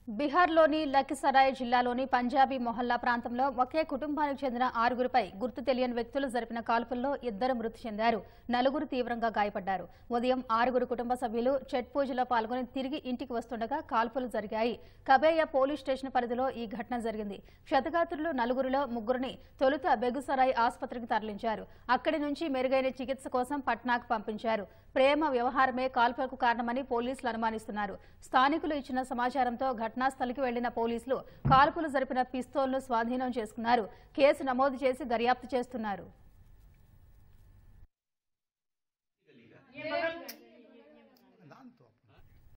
బీహార్లోని లఖిసరాయ్ జిల్లాలోని పంజాబీ మొహల్లా ప్రాంతంలో ఒకే కుటుంబానికి చెందిన 6గురిపై గుర్తు తెలియని వ్యక్తులు జరిపిన కాల్పుల్లో 2 మృతి చెందారు, 4 తీవ్రంగా గాయపడ్డారు. ఉదయం 6 కుటుంబ సభ్యులు ఛట్ పూజలో పాల్గొని తిరిగి ఇంటికి వస్తుండగా కాల్పులు జరిగాయి. కబేయా పోలీస్ స్టేషన్ పరిధిలో ఈ ఘటన జరిగింది. క్షతగాత్రులు 4లో 3ని తొలుత బెగుసరాయ్ ఆసుపత్రికి తరలించారు. అక్కడి నుంచి మెరుగైన చికిత్స కోసం పట్నాకు పంపించారు. ప్రేమ వ్యవహారమే కాల్పులకు కారణమని పోలీసులు అనుమానిస్తున్నారు. స్థానికులు ఇచ్చిన సమాచారంతో ఘటనాస్థలికి వెళ్లిన పోలీసులు కాల్పులు జరిపిన పిస్తోల్ను స్వాధీనం చేసుకున్నారు. కేసు నమోదు చేసి దర్యాప్తు చేస్తున్నారు.